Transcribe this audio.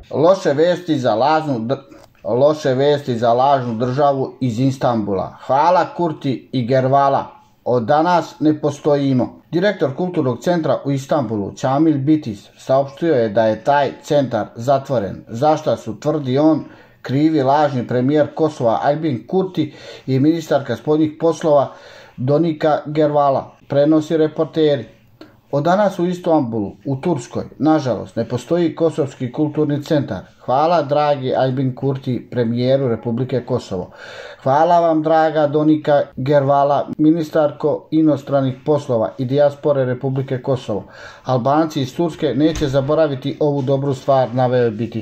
Loše vesti za lažnu državu iz Istanbula. Hvala Kurti i Gervala. Od danas ne postojimo. Direktor kulturnog centra u Istanbulu, Kamil Bitis, saopštio je da je taj centar zatvoren, za šta su, tvrdi on, krivi lažni premijer Kosova Albin Kurti i ministarka spoljnih poslova Donika Gervala, prenosi reporteri. Od danas u Istanbulu, u Turskoj, nažalost, ne postoji Kosovski kulturni centar. Hvala dragi Albin Kurti, premijeru Republike Kosovo. Hvala vam draga Donika Gervala, ministarko inostranih poslova i dijaspore Republike Kosovo. Albanci iz Turske neće zaboraviti ovu dobru stvar, naveo je Bitis.